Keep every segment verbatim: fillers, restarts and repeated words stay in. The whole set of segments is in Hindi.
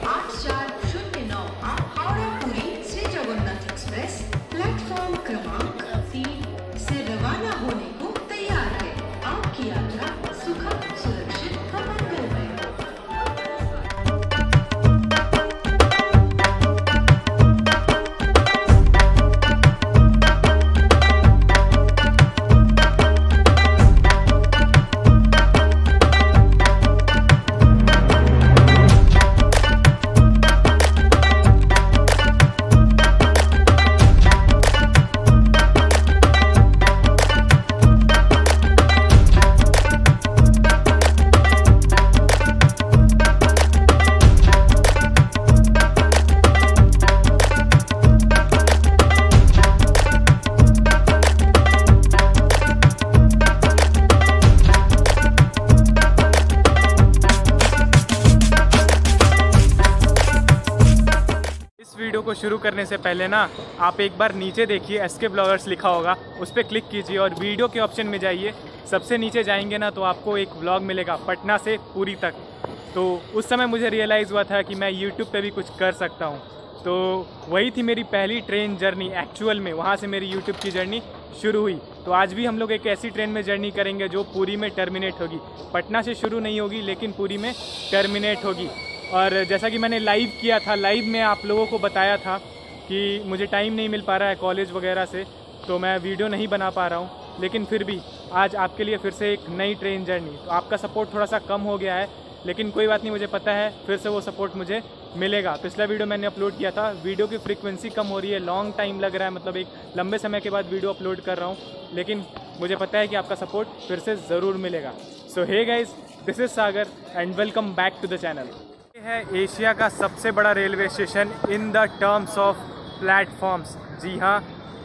आठ चार शून्य नौ हावड़ा पुरी श्री जगन्नाथ एक्सप्रेस प्लेटफॉर्म क्रमांक तीन से रवाना होने को तैयार है। आपकी यात्रा सुखद, सुरक्षित व मंगलमय हो। वीडियो को शुरू करने से पहले ना आप एक बार नीचे देखिए, एसके ब्लॉगर्स लिखा होगा, उस पर क्लिक कीजिए और वीडियो के ऑप्शन में जाइए। सबसे नीचे जाएंगे ना तो आपको एक व्लॉग मिलेगा पटना से पुरी तक। तो उस समय मुझे रियलाइज़ हुआ था कि मैं यूट्यूब पे भी कुछ कर सकता हूँ। तो वही थी मेरी पहली ट्रेन जर्नी एक्चुअल में, वहाँ से मेरी यूट्यूब की जर्नी शुरू हुई। तो आज भी हम लोग एक ऐसी ट्रेन में जर्नी करेंगे जो पुरी में टर्मिनेट होगी। पटना से शुरू नहीं होगी लेकिन पुरी में टर्मिनेट होगी। और जैसा कि मैंने लाइव किया था, लाइव में आप लोगों को बताया था कि मुझे टाइम नहीं मिल पा रहा है कॉलेज वगैरह से, तो मैं वीडियो नहीं बना पा रहा हूँ। लेकिन फिर भी आज आपके लिए फिर से एक नई ट्रेन जर्नी। तो आपका सपोर्ट थोड़ा सा कम हो गया है, लेकिन कोई बात नहीं, मुझे पता है फिर से वो सपोर्ट मुझे मिलेगा। पिछला वीडियो मैंने अपलोड किया था, वीडियो की फ्रीक्वेंसी कम हो रही है, लॉन्ग टाइम लग रहा है, मतलब एक लंबे समय के बाद वीडियो अपलोड कर रहा हूँ, लेकिन मुझे पता है कि आपका सपोर्ट फिर से ज़रूर मिलेगा। सो hey guys, this is Sagar and welcome back to the channel. है एशिया का सबसे बड़ा railway station in the terms of platforms. जी हाँ,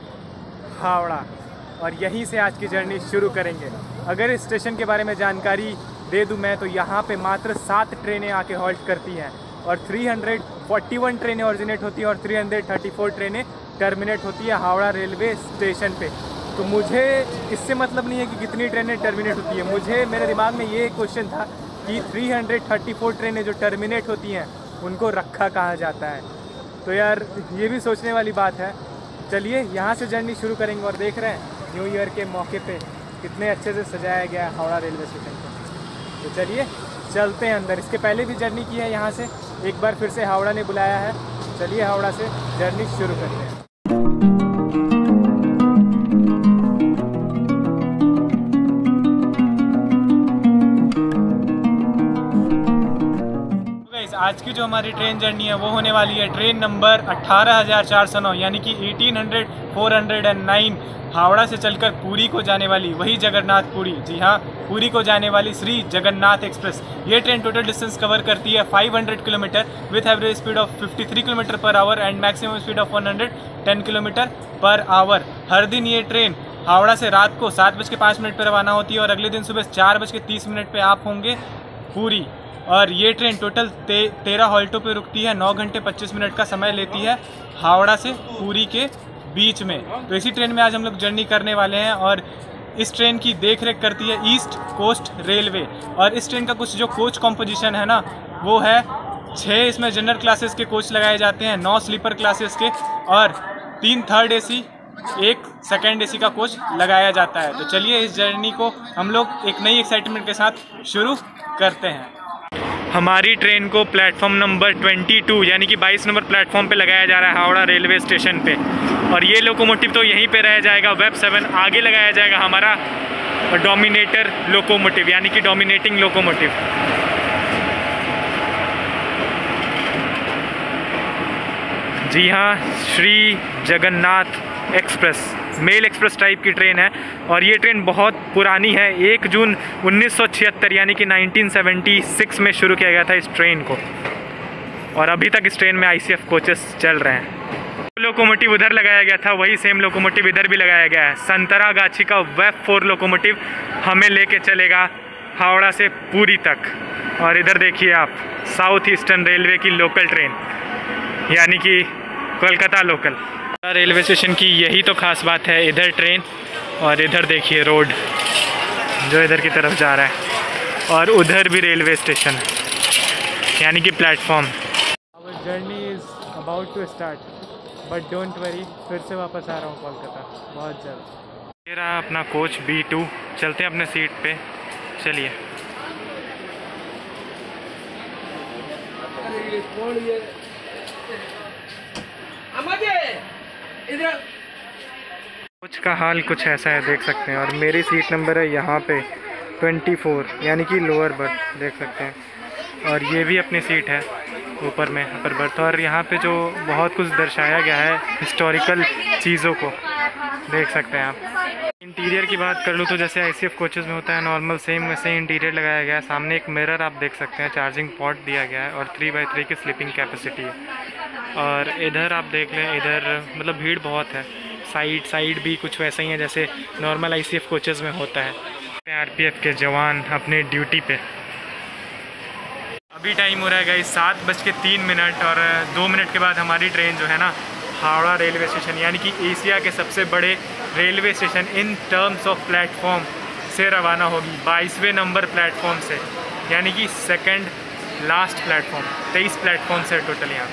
हावड़ा। और यहीं से आज की जर्नी शुरू करेंगे। अगर इस स्टेशन के बारे में जानकारी दे दूं मैं तो यहाँ पे मात्र सात ट्रेनें आके हॉल्ट करती हैं और तीन सौ इकतालीस ट्रेनें ऑरिजिनेट होती हैं और तीन सौ चौंतीस ट्रेनें टर्मिनेट होती है हावड़ा रेलवे स्टेशन पे। तो मुझे इससे मतलब नहीं है कि कितनी ट्रेनें टर्मिनेट होती है, मुझे मेरे दिमाग में ये क्वेश्चन था कि तीन सौ चौंतीस ट्रेनें जो टर्मिनेट होती हैं उनको रखा कहाँ जाता है। तो यार ये भी सोचने वाली बात है। चलिए यहाँ से जर्नी शुरू करेंगे। और देख रहे हैं न्यू ईयर के मौके पे कितने अच्छे से सजाया गया है हावड़ा रेलवे स्टेशन को। तो चलिए चलते हैं अंदर। इसके पहले भी जर्नी की है यहाँ से, एक बार फिर से हावड़ा ने बुलाया है। चलिए हावड़ा से जर्नी शुरू करते हैं। आज की जो हमारी ट्रेन जर्नी है वो होने वाली है ट्रेन नंबर अठारह हज़ार चार सौ नौ, यानी कि अठारह हज़ार चार सौ नौ, हावड़ा से चलकर पुरी को जाने वाली, वही जगन्नाथ पुरी, जी हाँ, पुरी को जाने वाली श्री जगन्नाथ एक्सप्रेस। ये ट्रेन टोटल डिस्टेंस कवर करती है पाँच सौ kilometre with average speed of तिरेपन kilometre per hour and maximum speed of एक सौ दस किलोमीटर पर आवर। हर दिन ये ट्रेन हावड़ा से रात को सात बज के पाँच मिनट पर रवाना होती है और अगले दिन सुबह चार बज के तीस मिनट पर आप होंगे पुरी। और ये ट्रेन टोटल ते, तेरह हॉल्टों पे रुकती है, नौ घंटे पच्चीस मिनट का समय लेती है हावड़ा से पुरी के बीच में। तो इसी ट्रेन में आज हम लोग जर्नी करने वाले हैं और इस ट्रेन की देख रेख करती है ईस्ट कोस्ट रेलवे। और इस ट्रेन का कुछ जो कोच कॉम्पोजिशन है ना वो है छः, इसमें जनरल क्लासेस के कोच लगाए जाते हैं, नौ स्लीपर क्लासेस के और तीन थर्ड एसी, एक सेकेंड एसी का कोच लगाया जाता है। तो चलिए इस जर्नी को हम लोग एक नई एक्साइटमेंट के साथ शुरू करते हैं। हमारी ट्रेन को प्लेटफॉर्म नंबर बाईस यानी कि बाईस नंबर प्लेटफॉर्म पे लगाया जा रहा है हावड़ा रेलवे स्टेशन पे। और ये लोकोमोटिव तो यहीं पे रह जाएगा, वेब सेवन आगे लगाया जाएगा हमारा डोमिनेटर लोकोमोटिव, यानी कि डोमिनेटिंग लोकोमोटिव। जी हाँ, Shri Jagannath express mail express type की ट्रेन है और ये ट्रेन बहुत पुरानी है। एक जून उन्नीस सौ छिहत्तर यानी कि उन्नीस सौ छिहत्तर में शुरू किया गया था इस ट्रेन को और अभी तक इस ट्रेन में आईसीएफ कोचेस चल रहे हैं। लोकोमोटिव उधर लगाया गया था, वही सेम लोकोमोटिव इधर भी लगाया गया है। संतरागाछी का वेब फोर लोकोमोटिव हमें लेके चलेगा हावड़ा से पुरी तक। और इधर देखिए आप, साउथ ईस्टर्न रेलवे की लोकल ट्रेन, यानी कि कोलकाता लोकल। रेलवे स्टेशन की यही तो खास बात है, इधर ट्रेन और इधर देखिए रोड जो इधर की तरफ जा रहा है और उधर भी रेलवे स्टेशन यानी कि platform. Journey is about to start, but don't worry, फिर से वापस आ रहा हूँ कोलकाता बहुत जल्द। ये रहा अपना कोच बी टू, चलते हैं अपने सीट पे, चलिए। कोच का हाल कुछ ऐसा है, देख सकते हैं। और मेरी सीट नंबर है यहाँ पे चौबीस, यानी कि लोअर बर्थ, देख सकते हैं। और ये भी अपनी सीट है ऊपर में, अपर बर्थ। और यहाँ पे जो बहुत कुछ दर्शाया गया है हिस्टोरिकल चीज़ों को, देख सकते हैं आप। इंटीरियर की बात कर लूँ तो जैसे आईसीएफ कोचेज़ में होता है नॉर्मल, सेम वैसे ही इंटीरियर लगाया गया है। सामने एक मिरर आप देख सकते हैं, चार्जिंग पॉट दिया गया है और थ्री बाई थ्री की स्लीपिंग कैपेसिटी है। और इधर आप देख लें, इधर मतलब भीड़ बहुत है। साइड साइड भी कुछ वैसा ही है जैसे नॉर्मल आईसीएफ कोचेज़ में होता है। आरपीएफ के जवान अपने ड्यूटी पे। अभी टाइम हो रहा है गाइस सात बज के तीन मिनट और दो मिनट के बाद हमारी ट्रेन जो है ना हावड़ा रेलवे स्टेशन, यानी कि एशिया के सबसे बड़े railway station in terms of platform से रवाना होगी। बाईसवें नंबर प्लेटफॉर्म से, यानी कि सेकंड लास्ट प्लेटफॉर्म। तेईस प्लेटफॉर्म से टोटल यहाँ।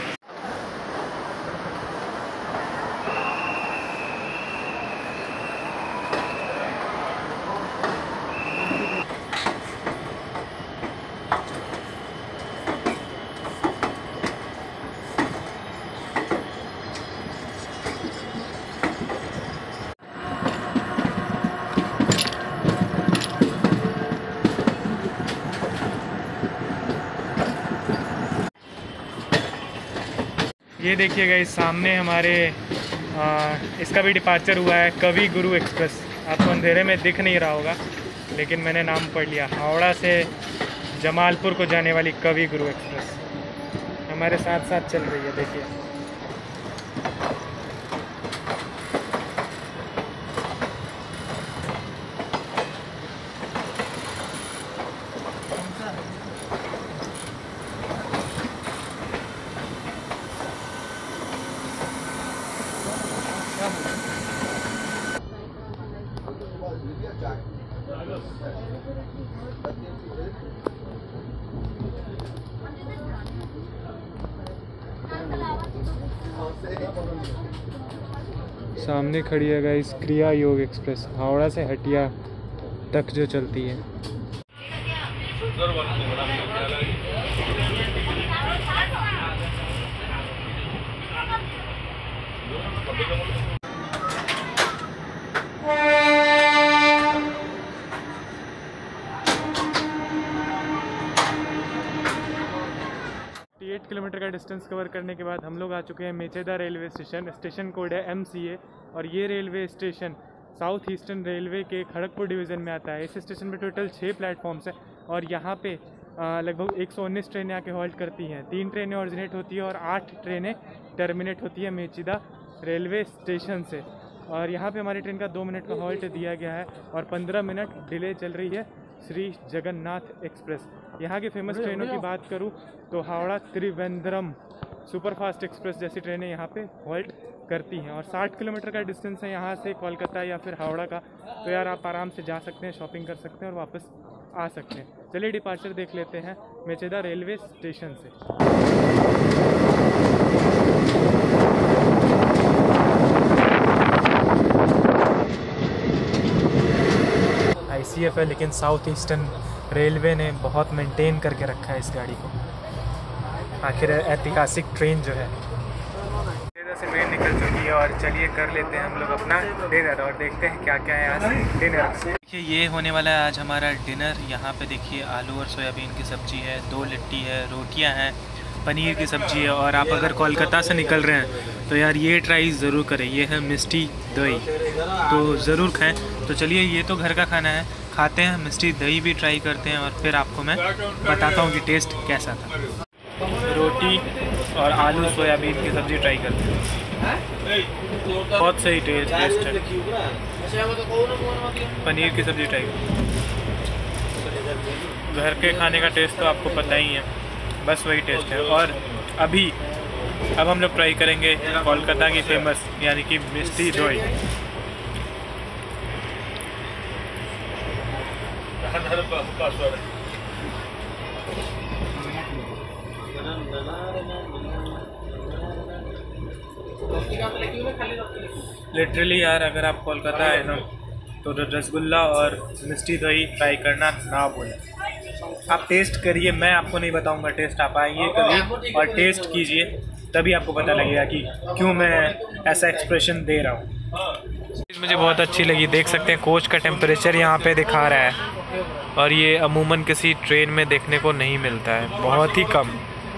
ये देखिएगा इस सामने हमारे आ, इसका भी डिपार्चर हुआ है, कवि गुरु एक्सप्रेस। आपको अंधेरे में दिख नहीं रहा होगा लेकिन मैंने नाम पढ़ लिया। हावड़ा से जमालपुर को जाने वाली कवि गुरु एक्सप्रेस हमारे साथ साथ चल रही है, देखिए। सामने खड़ी है गाइस क्रिया योग एक्सप्रेस, हावड़ा से हटिया तक जो चलती है। आठ किलोमीटर का डिस्टेंस कवर करने के बाद हम लोग आ चुके हैं Mecheda railway station. Station code है एम सी ए और ये railway station south eastern railway के खड़गपुर डिवीज़न में आता है। इस स्टेशन पे टोटल छः प्लेटफॉर्म्स है और यहाँ पे लगभग एक सौ उन्नीस ट्रेनें आके हॉल्ट करती हैं। तीन ट्रेनें ऑरिजिनेट होती है और आठ ट्रेनें टर्मिनेट होती है मेचेदा रेलवे स्टेशन से। और यहाँ पे हमारी ट्रेन का दो मिनट का हॉल्ट दिया गया है और पंद्रह मिनट डिले चल रही है श्री जगन्नाथ एक्सप्रेस। यहाँ की फेमस ट्रेनों की बात करूँ तो हावड़ा त्रिवेंद्रम सुपरफास्ट एक्सप्रेस जैसी ट्रेनें यहाँ पे हॉल्ट करती हैं। और साठ किलोमीटर का डिस्टेंस है यहाँ से कोलकाता या फिर हावड़ा का, तो यार आप आराम से जा सकते हैं, शॉपिंग कर सकते हैं और वापस आ सकते हैं। चलिए डिपार्चर देख लेते हैं मेचेदा रेलवे स्टेशन से। आईसीएफ है लेकिन साउथ ईस्टर्न रेलवे ने बहुत मेंटेन करके रखा है इस गाड़ी को। आखिर ऐतिहासिक ट्रेन जो है मेचेदा से ट्रेन निकल चुकी है और चलिए कर लेते हैं हम लोग अपना डिनर और देखते हैं क्या क्या है आज डिनर। देखिए ये होने वाला है आज हमारा डिनर। यहाँ पे देखिए आलू और सोयाबीन की सब्ज़ी है, दो लिट्टी है, रोटियाँ हैं, पनीर की सब्ज़ी है। और आप अगर कोलकाता से निकल रहे हैं तो यार ये ट्राई ज़रूर करें, ये है मिष्टी दही, तो ज़रूर खाएं। तो चलिए ये तो घर का खाना है, खाते हैं, मिष्टी दही भी ट्राई करते हैं और फिर आपको मैं बताता हूँ कि टेस्ट कैसा था। रोटी और आलू सोयाबीन की सब्ज़ी ट्राई करते हैं, बहुत सही टेस्ट टेस्ट है। पनीर की सब्ज़ी ट्राई करते हैं। घर के खाने का टेस्ट तो आपको पता ही है, बस वही टेस्ट है। और अभी अब हम लोग ट्राई करेंगे कोलकाता की फेमस यानी कि मिष्टी दही। लिटरली यार, अगर आप कोलकाता आए ना तो रसगुल्ला और मिष्टी दही ट्राई करना ना भूलें। आप टेस्ट करिए, मैं आपको नहीं बताऊंगा, टेस्ट आप आइए कभी और टेस्ट कीजिए, तभी आपको पता लगेगा कि क्यों मैं ऐसा एक्सप्रेशन दे रहा हूँ। मुझे बहुत अच्छी लगी। देख सकते हैं कोच का टेम्परेचर यहाँ पे दिखा रहा है और ये अमूमन किसी ट्रेन में देखने को नहीं मिलता है, बहुत ही कम।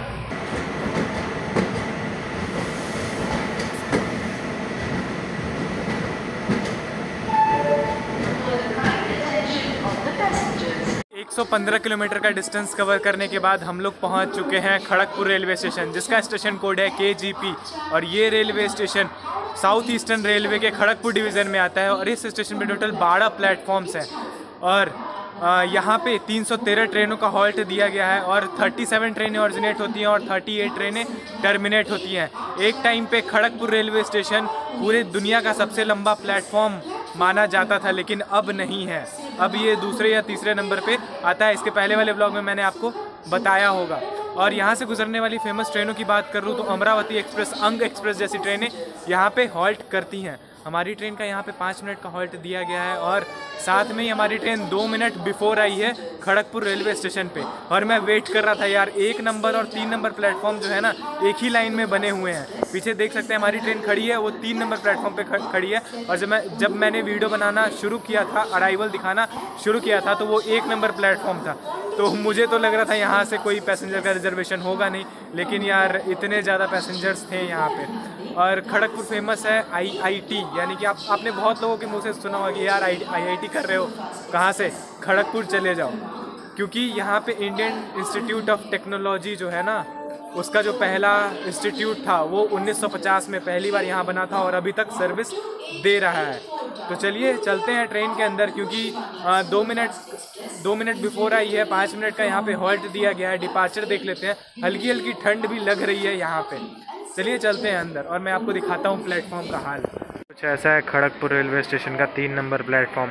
एक सौ पंद्रह किलोमीटर का डिस्टेंस कवर करने के बाद हम लोग पहुंच चुके हैं खड़गपुर रेलवे स्टेशन, जिसका स्टेशन कोड है के जी पी। और ये railway station south eastern railway के खड़गपुर डिवीज़न में आता है और इस स्टेशन पे टोटल बारह प्लेटफॉर्म्स हैं और यहाँ पे तीन सौ तेरह ट्रेनों का हॉल्ट दिया गया है और सैंतीस ट्रेनें ऑरिजिनेट होती हैं और अड़तीस ट्रेनें टर्मिनेट होती हैं। एक टाइम पे खड़गपुर रेलवे स्टेशन पूरे दुनिया का सबसे लंबा प्लेटफॉर्म माना जाता था, लेकिन अब नहीं है। अब ये दूसरे या तीसरे नंबर पे आता है। इसके पहले वाले ब्लॉग में मैंने आपको बताया होगा। और यहाँ से गुजरने वाली फेमस ट्रेनों की बात करूँ तो अमरावती एक्सप्रेस, अंग एक्सप्रेस जैसी ट्रेनें यहाँ पे हॉल्ट करती हैं। हमारी ट्रेन का यहाँ पे पाँच मिनट का हॉल्ट दिया गया है और साथ में ही हमारी ट्रेन दो मिनट बिफोर आई है खड़गपुर रेलवे स्टेशन पे। और मैं वेट कर रहा था यार, एक नंबर और तीन नंबर प्लेटफॉर्म जो है ना एक ही लाइन में बने हुए हैं। पीछे देख सकते हैं हमारी ट्रेन खड़ी है, वो तीन नंबर प्लेटफॉर्म पे खड़ी है। और जब मैं जब मैंने वीडियो बनाना शुरू किया था, अराइवल दिखाना शुरू किया था, तो वो एक नंबर प्लेटफॉर्म था। तो मुझे तो लग रहा था यहाँ से कोई पैसेंजर का रिजर्वेशन होगा नहीं, लेकिन यार इतने ज़्यादा पैसेंजर्स थे यहाँ पे। और खड़गपुर फेमस है आई आई टी, यानी कि आप आपने बहुत लोगों के मुंह से सुना होगा कि यार आई आई टी कर रहे हो, कहाँ से? खड़गपुर चले जाओ, क्योंकि यहाँ पे इंडियन इंस्टीट्यूट ऑफ टेक्नोलॉजी जो है ना, उसका जो पहला इंस्टीट्यूट था वो उन्नीस सौ पचास में पहली बार यहाँ बना था और अभी तक सर्विस दे रहा है। तो चलिए चलते हैं ट्रेन के अंदर, क्योंकि आ, दो मिनट दो मिनट बिफोर आई है, पाँच मिनट का यहाँ पे हॉल्ट दिया गया है। डिपार्चर देख लेते हैं, हल्की हल्की ठंड भी लग रही है यहाँ पे। चलिए चलते हैं अंदर और मैं आपको दिखाता हूँ प्लेटफॉर्म का हाल। कुछ ऐसा है खड़गपुर रेलवे स्टेशन का तीन नंबर प्लेटफॉर्म,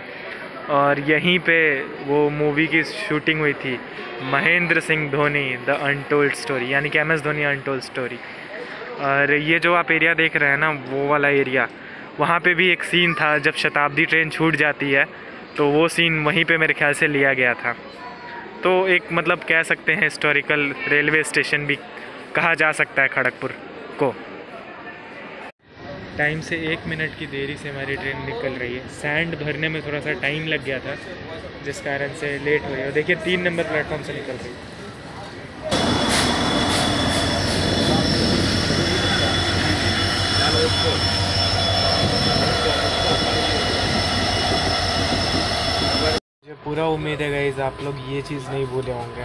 और यहीं पे वो मूवी की शूटिंग हुई थी, Mahendra Singh Dhoni the untold story, यानी कि M S Dhoni untold story. और ये जो आप एरिया देख रहे हैं ना, वो वाला एरिया, वहाँ पे भी एक सीन था जब शताब्दी ट्रेन छूट जाती है, तो वो सीन वहीं पे मेरे ख्याल से लिया गया था। तो एक मतलब कह सकते हैं हिस्टोरिकल रेलवे स्टेशन भी कहा जा सकता है खड़गपुर को। टाइम से एक मिनट की देरी से हमारी ट्रेन निकल रही है। सैंड भरने में थोड़ा सा टाइम लग गया था, जिस कारण से लेट हो रही है। देखिए तीन नंबर प्लेटफॉर्म से निकल रही है। मुझे पूरा उम्मीद है गाइस आप लोग ये चीज़ नहीं भूले होंगे।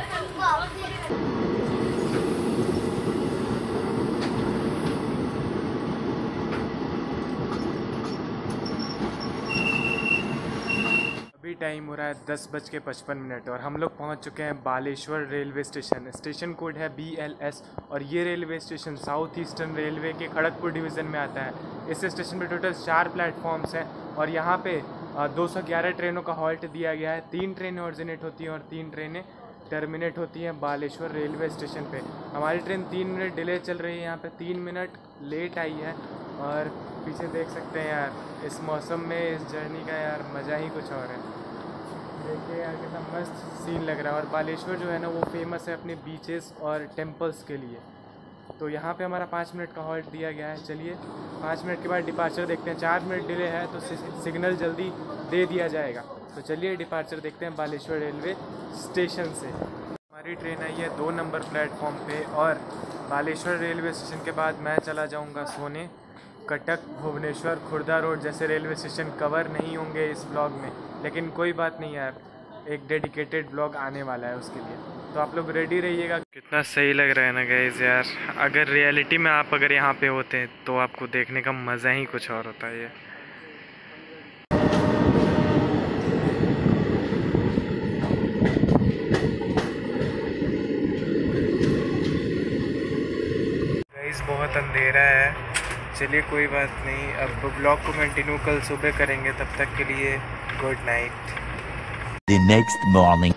टाइम हो रहा है दस बज के पचपन मिनट और हम लोग पहुंच चुके हैं Baleshwar railway station. Station code है बी एल एस और ये railway station south eastern railway के खड़गपुर डिवीज़न में आता है। इस स्टेशन पे टोटल चार प्लेटफॉर्म्स हैं और यहाँ पे दो सौ ग्यारह ट्रेनों का हॉल्ट दिया गया है। तीन ट्रेनें ऑरिजिनेट होती हैं और तीन ट्रेनें टर्मिनेट होती हैं बालेश्वर रेलवे स्टेशन पे। हमारी ट्रेन तीन मिनट डिले चल रही है, यहाँ पे तीन मिनट लेट आई है। और पीछे देख सकते हैं यार, इस मौसम में इस जर्नी का यार मज़ा ही कुछ और है। देखिए यार कितना मस्त सीन लग रहा है। और बालेश्वर जो है ना वो फेमस है अपने बीचेस और टेम्पल्स के लिए। तो यहाँ पे हमारा पाँच मिनट का हॉल्ट दिया गया है। चलिए पाँच मिनट के बाद डिपार्चर देखते हैं। चार मिनट डिले है तो सिग्नल जल्दी दे दिया जाएगा। तो चलिए डिपार्चर देखते हैं बालेश्वर रेलवे स्टेशन से। हमारी ट्रेन आई है दो नंबर प्लेटफॉर्म पे और बालेश्वर रेलवे स्टेशन के बाद मैं चला जाऊँगा सोने। कटक, भुवनेश्वर, खुर्दा रोड जैसे रेलवे स्टेशन कवर नहीं होंगे इस ब्लॉग में, लेकिन कोई बात नहीं यार, एक डेडिकेटेड ब्लॉग आने वाला है उसके लिए, तो आप लोग रेडी रहिएगा। कितना सही लग रहा है ना गाइस यार। अगर रियलिटी में आप अगर यहाँ पे होते हैं तो आपको देखने का मज़ा ही कुछ और होता है। गाइस बहुत अंधेरा है, चलिए कोई बात नहीं, अब ब्लॉग को कंटिन्यू कल सुबह करेंगे। तब तक के लिए good night. The next morning.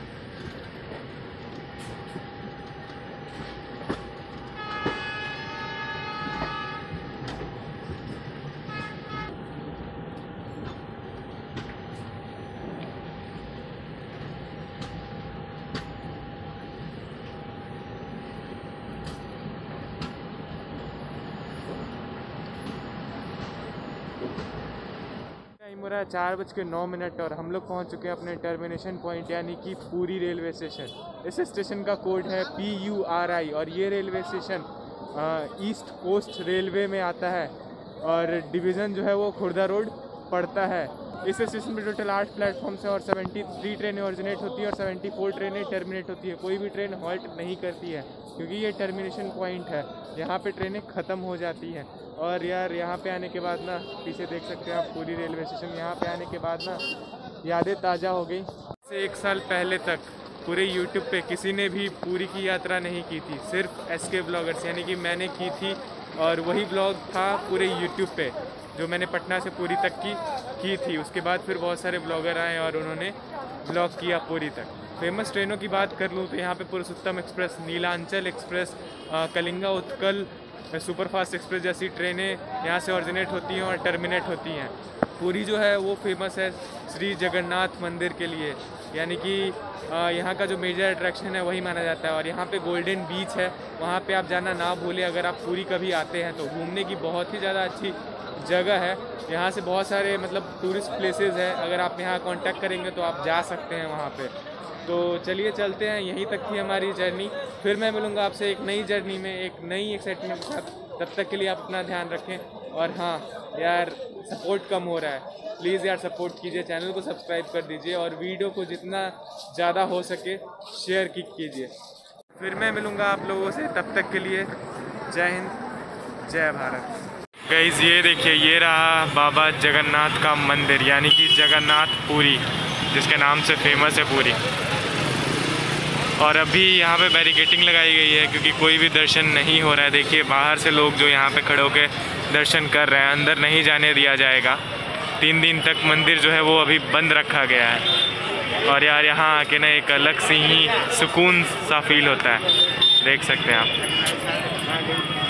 Time हो रहा है चार बज के नौ मिनट और हम लोग पहुंच चुके हैं अपने टर्मिनेशन पॉइंट यानी कि पूरी रेलवे स्टेशन। इस स्टेशन का कोड है पी यू आर आई और ये railway station east coast railway में आता है और डिवीज़न जो है वो खुर्दा रोड पड़ता है। इस स्टेशन पे टोटल आठ प्लेटफॉर्म्स हैं और तिहत्तर ट्रेनें ओरिजिनेट होती है और चौहत्तर ट्रेनें टर्मिनेट होती है। कोई भी ट्रेन हॉल्ट नहीं करती है क्योंकि ये टर्मिनेशन पॉइंट है, यहाँ पे ट्रेनें ख़त्म हो जाती हैं। और यार यहाँ पे आने के बाद ना, पीछे देख सकते हैं आप पूरी रेलवे स्टेशन, यहाँ पे आने के बाद ना यादें ताज़ा हो गई। से एक साल पहले तक पूरे यूट्यूब पे किसी ने भी पूरी की यात्रा नहीं की थी, सिर्फ एस के ब्लॉगर्स यानी कि मैंने की थी और वही ब्लॉग था पूरे यूट्यूब पे जो मैंने पटना से पूरी तक की की थी। उसके बाद फिर बहुत सारे ब्लॉगर आए और उन्होंने ब्लॉग किया पूरी तक। फेमस ट्रेनों की बात कर लूँ तो यहाँ पे Purushottam express, Nilanchal express, Kalinga Utkal superfast express जैसी ट्रेनें यहाँ से ओरिजिनेट होती हैं और टर्मिनेट होती हैं। पूरी जो है वो फेमस है श्री जगन्नाथ मंदिर के लिए, यानी कि यहाँ का जो मेजर अट्रैक्शन है वही माना जाता है। और यहाँ पे गोल्डन बीच है, वहाँ पे आप जाना ना भूलें अगर आप पूरी कभी आते हैं तो। घूमने की बहुत ही ज़्यादा अच्छी जगह है, यहाँ से बहुत सारे मतलब टूरिस्ट प्लेसेस है, अगर आप यहाँ कांटेक्ट करेंगे तो आप जा सकते हैं वहाँ पे। तो चलिए चलते हैं, यहीं तक थी हमारी जर्नी। फिर मैं मिलूँगा आपसे एक नई जर्नी में एक नई एक्साइटमेंट के साथ। तब तक के लिए आप अपना ध्यान रखें। और हाँ यार, सपोर्ट कम हो रहा है, प्लीज़ यार सपोर्ट कीजिए, चैनल को सब्सक्राइब कर दीजिए और वीडियो को जितना ज़्यादा हो सके शेयर की कीजिए। फिर मैं मिलूँगा आप लोगों से, तब तक के लिए जय हिंद, जय भारत। गाइस ये देखिए, ये रहा बाबा जगन्नाथ का मंदिर यानी कि जगन्नाथ पुरी, जिसके नाम से फेमस है पूरी। और अभी यहाँ पे बैरिकेटिंग लगाई गई है क्योंकि कोई भी दर्शन नहीं हो रहा है। देखिए बाहर से लोग जो यहाँ पे खड़े होकर दर्शन कर रहे हैं, अंदर नहीं जाने दिया जाएगा। तीन दिन तक मंदिर जो है वो अभी बंद रखा गया है। और यार यहाँ आके ना एक अलग से ही सुकून सा फील होता है, देख सकते हैं आप।